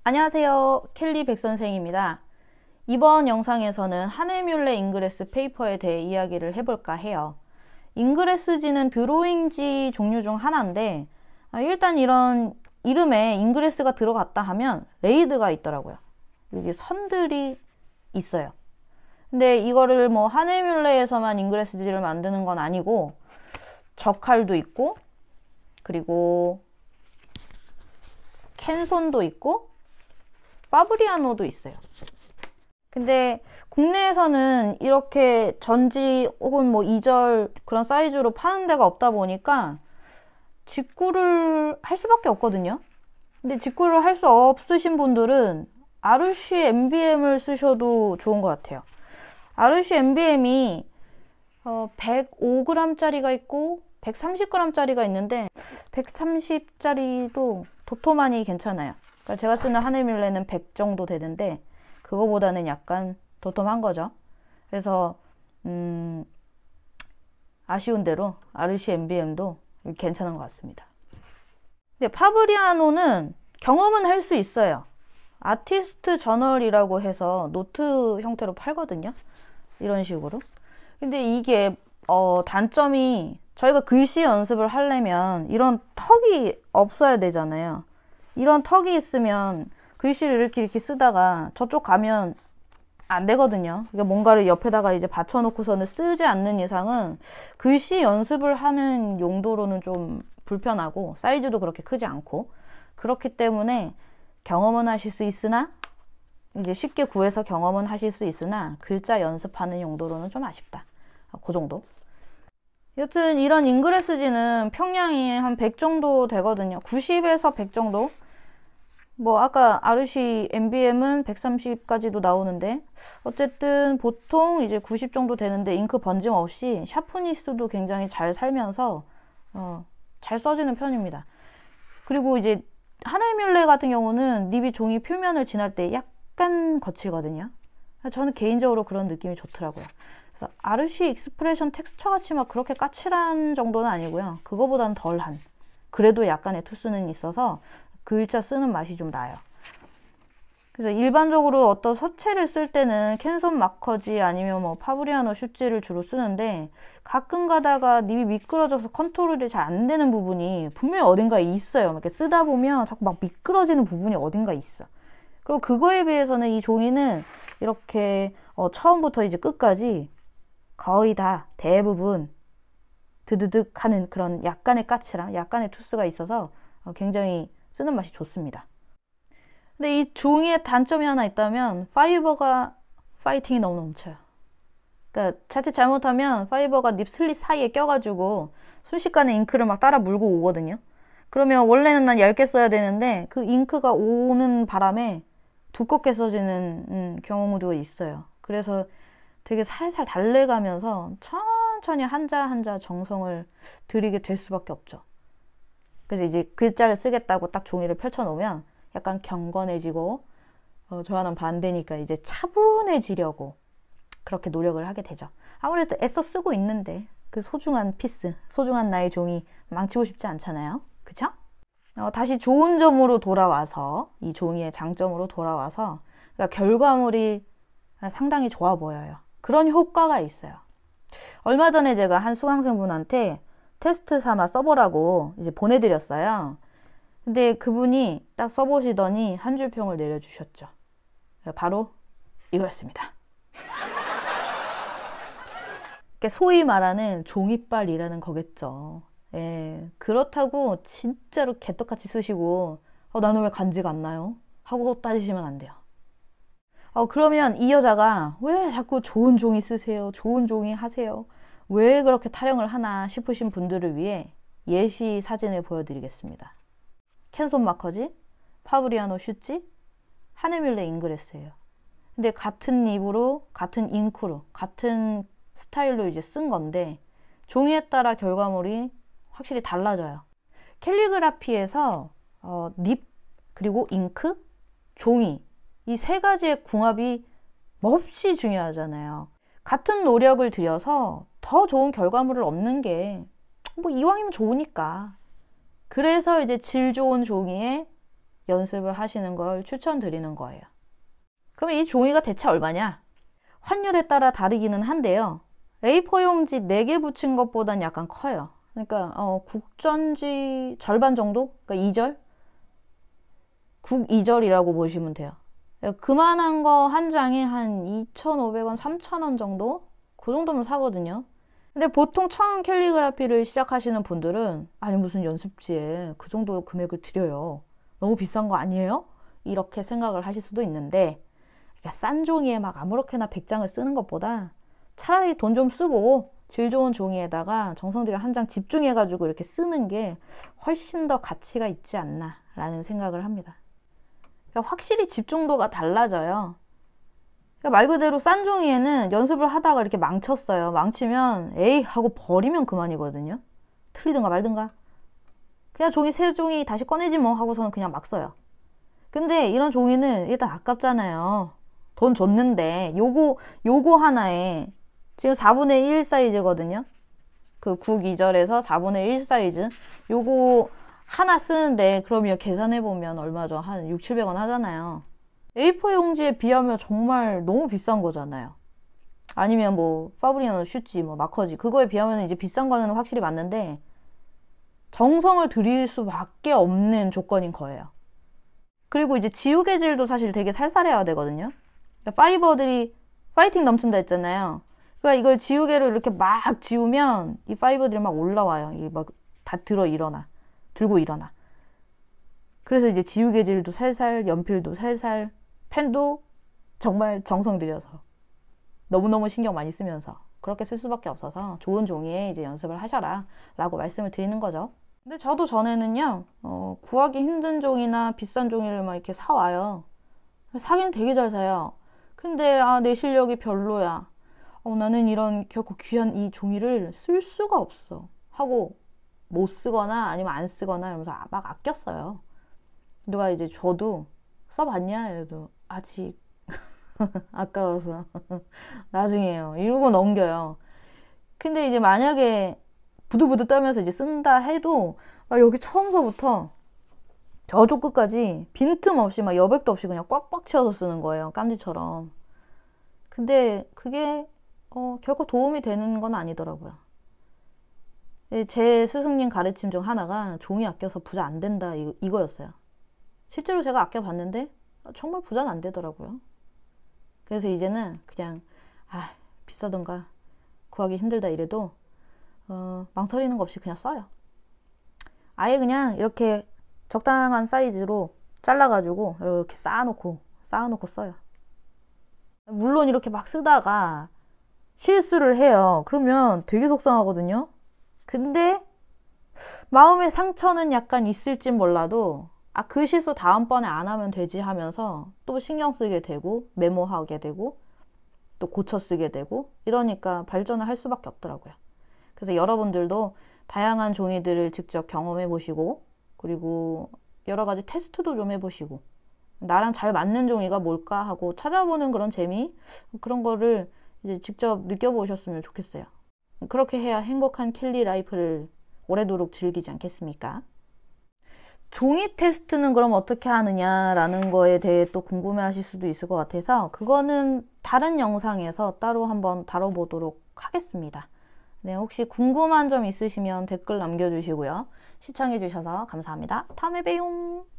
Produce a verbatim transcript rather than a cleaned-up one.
안녕하세요. 켈리 백선생입니다. 이번 영상에서는 하네뮬레 잉그레스 페이퍼에 대해 이야기를 해볼까 해요. 잉그레스지는 드로잉지 종류 중 하나인데 일단 이런 이름에 잉그레스가 들어갔다 하면 레이드가 있더라고요. 여기 선들이 있어요. 근데 이거를 뭐 하네뮬레에서만 잉그레스지를 만드는 건 아니고 저칼도 있고 그리고 캔손도 있고 파브리아노도 있어요. 근데 국내에서는 이렇게 전지 혹은 뭐 이절 그런 사이즈로 파는 데가 없다 보니까 직구를 할 수밖에 없거든요. 근데 직구를 할 수 없으신 분들은 아르씨 엠비엠을 쓰셔도 좋은 것 같아요. 아르씨 엠비엠이 어, 백오 그램짜리가 있고 백삼십 그램짜리가 있는데 백삼십 짜리도 도톰하니 괜찮아요. 그러니까 제가 쓰는 하네뮬레는 백 정도 되는데 그거보다는 약간 도톰한 거죠. 그래서 음, 아쉬운 대로 아르씨 엠비엠도 괜찮은 것 같습니다. 근데 파브리아노는 경험은 할 수 있어요. 아티스트 저널이라고 해서 노트 형태로 팔거든요. 이런 식으로. 근데 이게 어, 단점이 저희가 글씨 연습을 하려면 이런 턱이 없어야 되잖아요. 이런 턱이 있으면 글씨를 이렇게 이렇게 쓰다가 저쪽 가면 안 되거든요. 그러니까 뭔가를 옆에다가 이제 받쳐놓고서는 쓰지 않는 이상은 글씨 연습을 하는 용도로는 좀 불편하고 사이즈도 그렇게 크지 않고 그렇기 때문에 경험은 하실 수 있으나 이제 쉽게 구해서 경험은 하실 수 있으나 글자 연습하는 용도로는 좀 아쉽다. 그 정도. 여튼 이런 잉그레스지는 평량이 한 백 정도 되거든요. 구십에서 백 정도. 뭐 아까 아르씨 엠비엠은 백삼십까지도 나오는데 어쨌든 보통 이제 구십 정도 되는데 잉크 번짐 없이 샤프니스도 굉장히 잘 살면서 어, 잘 써지는 편입니다. 그리고 이제 하네뮬레 같은 경우는 닙이 종이 표면을 지날 때 약간 거칠거든요. 저는 개인적으로 그런 느낌이 좋더라고요. 그래서 아르씨 익스프레션 텍스처 같이 막 그렇게 까칠한 정도는 아니고요. 그거보다는 덜한 그래도 약간의 투수는 있어서 글자 쓰는 맛이 좀 나요. 그래서 일반적으로 어떤 서체를 쓸 때는 캔손 마커지 아니면 뭐 파브리아노 슈지를 주로 쓰는데 가끔 가다가 닙이 미끄러져서 컨트롤이 잘 안 되는 부분이 분명히 어딘가에 있어요. 이렇게 쓰다 보면 자꾸 막 미끄러지는 부분이 어딘가에 있어. 그리고 그거에 비해서는 이 종이는 이렇게 어 처음부터 이제 끝까지 거의 다 대부분 드드득 하는 그런 약간의 까칠함, 약간의 투스가 있어서 어 굉장히 쓰는 맛이 좋습니다. 근데 이 종이의 단점이 하나 있다면 파이버가 파이팅이 너무 넘쳐요. 그러니까 자칫 잘못하면 파이버가 닙 슬릿 사이에 껴가지고 순식간에 잉크를 막 따라 물고 오거든요. 그러면 원래는 난 얇게 써야 되는데 그 잉크가 오는 바람에 두껍게 써지는 음, 경우도 있어요. 그래서 되게 살살 달래가면서 천천히 한자 한자 정성을 들이게 될 수밖에 없죠. 그래서 이제 글자를 쓰겠다고 딱 종이를 펼쳐놓으면 약간 경건해지고 어, 저와는 반대니까 이제 차분해지려고 그렇게 노력을 하게 되죠. 아무래도 애써 쓰고 있는데 그 소중한 피스, 소중한 나의 종이 망치고 싶지 않잖아요. 그쵸? 어, 다시 좋은 점으로 돌아와서 이 종이의 장점으로 돌아와서 그러니까 결과물이 상당히 좋아 보여요. 그런 효과가 있어요. 얼마 전에 제가 한 수강생분한테 테스트 삼아 써보라고 이제 보내드렸어요. 근데 그분이 딱 써보시더니 한 줄 평을 내려주셨죠. 바로 이거였습니다. 소위 말하는 종이빨이라는 거겠죠. 예, 그렇다고 진짜로 개떡같이 쓰시고 어, 나는 왜 간지가 안 나요? 하고 따지시면 안 돼요. 어, 그러면 이 여자가 왜 자꾸 좋은 종이 쓰세요? 좋은 종이 하세요? 왜 그렇게 타령을 하나 싶으신 분들을 위해 예시 사진을 보여드리겠습니다. 캔손 마커지, 파브리아노 슈지, 하네뮬레 잉그레스예요. 근데 같은 닙으로, 같은 잉크로, 같은 스타일로 이제 쓴 건데 종이에 따라 결과물이 확실히 달라져요. 캘리그라피에서 어, 닙, 그리고 잉크, 종이 이 세 가지의 궁합이 몹시 중요하잖아요. 같은 노력을 들여서 더 좋은 결과물을 얻는 게 뭐 이왕이면 좋으니까. 그래서 이제 질 좋은 종이에 연습을 하시는 걸 추천드리는 거예요. 그럼 이 종이가 대체 얼마냐? 환율에 따라 다르기는 한데요. 에이 사 용지 네 개 붙인 것보단 약간 커요. 그러니까 어, 국전지 절반 정도? 그러니까 이 절? 국 이 절이라고 보시면 돼요. 그만한 거 한 장에 한 이천오백 원, 삼천 원 정도? 그 정도면 사거든요. 근데 보통 처음 캘리그라피를 시작하시는 분들은 아니 무슨 연습지에 그 정도 금액을 들여요. 너무 비싼 거 아니에요? 이렇게 생각을 하실 수도 있는데 그러니까 싼 종이에 막 아무렇게나 백 장을 쓰는 것보다 차라리 돈 좀 쓰고 질 좋은 종이에다가 정성 들여 한 장 집중해가지고 이렇게 쓰는 게 훨씬 더 가치가 있지 않나 라는 생각을 합니다. 그러니까 확실히 집중도가 달라져요. 그러니까 말 그대로 싼 종이에는 연습을 하다가 이렇게 망쳤어요. 망치면 에이 하고 버리면 그만이거든요. 틀리든가 말든가. 그냥 종이 새 종이 다시 꺼내지 뭐 하고서는 그냥 막 써요. 근데 이런 종이는 일단 아깝잖아요. 돈 줬는데 요거 요거 하나에 지금 사분의 일 사이즈거든요. 그 국 이 절에서 사분의 일 사이즈. 요거 하나 쓰는데 그러면 계산해보면 얼마죠? 한 육백, 칠백 원 하잖아요. 에이 사 용지에 비하면 정말 너무 비싼 거잖아요. 아니면 뭐 파브리ано 슈지, 뭐 마커지 그거에 비하면 이제 비싼 거는 확실히 맞는데 정성을 들일 수밖에 없는 조건인 거예요. 그리고 이제 지우개 질도 사실 되게 살살해야 되거든요. 파이버들이 파이팅 넘친다 했잖아요. 그러니까 이걸 지우개로 이렇게 막 지우면 이 파이버들이 막 올라와요. 이 막 다 들어 일어나. 들고 일어나. 그래서 이제 지우개 질도 살살, 연필도 살살, 펜도 정말 정성 들여서 너무너무 신경 많이 쓰면서 그렇게 쓸 수밖에 없어서 좋은 종이에 이제 연습을 하셔라 라고 말씀을 드리는 거죠. 근데 저도 전에는요, 어, 구하기 힘든 종이나 비싼 종이를 막 이렇게 사와요. 사기는 되게 잘 사요. 근데 아, 내 실력이 별로야. 어, 나는 이런 결코 귀한 이 종이를 쓸 수가 없어. 하고 못 쓰거나 아니면 안 쓰거나 이러면서 막 아꼈어요. 누가 이제 줘도 써봤냐? 이래도 아직 아까워서 나중에요. 이러고 넘겨요. 근데 이제 만약에 부들부들 떨면서 이제 쓴다 해도 막 여기 처음서부터 저쪽 끝까지 빈틈없이 막 여백도 없이 그냥 꽉꽉 채워서 쓰는 거예요. 깜지처럼. 근데 그게 어, 결코 도움이 되는 건 아니더라고요. 제 스승님 가르침 중 하나가 종이 아껴서 부자 안 된다 이, 이거였어요. 실제로 제가 아껴봤는데 정말 부자는 안 되더라고요. 그래서 이제는 그냥 아 비싸던가 구하기 힘들다 이래도 어, 망설이는 거 없이 그냥 써요. 아예 그냥 이렇게 적당한 사이즈로 잘라가지고 이렇게 쌓아놓고 쌓아놓고 써요. 물론 이렇게 막 쓰다가 실수를 해요. 그러면 되게 속상하거든요. 근데 마음의 상처는 약간 있을진 몰라도 아, 그 실수 다음번에 안 하면 되지 하면서 또 신경 쓰게 되고 메모하게 되고 또 고쳐 쓰게 되고 이러니까 발전을 할 수밖에 없더라고요. 그래서 여러분들도 다양한 종이들을 직접 경험해 보시고 그리고 여러 가지 테스트도 좀 해보시고 나랑 잘 맞는 종이가 뭘까 하고 찾아보는 그런 재미 그런 거를 이제 직접 느껴보셨으면 좋겠어요. 그렇게 해야 행복한 캘리 라이프를 오래도록 즐기지 않겠습니까? 종이 테스트는 그럼 어떻게 하느냐라는 거에 대해 또 궁금해 하실 수도 있을 것 같아서 그거는 다른 영상에서 따로 한번 다뤄보도록 하겠습니다. 네, 혹시 궁금한 점 있으시면 댓글 남겨주시고요. 시청해주셔서 감사합니다. 다음에 봬요.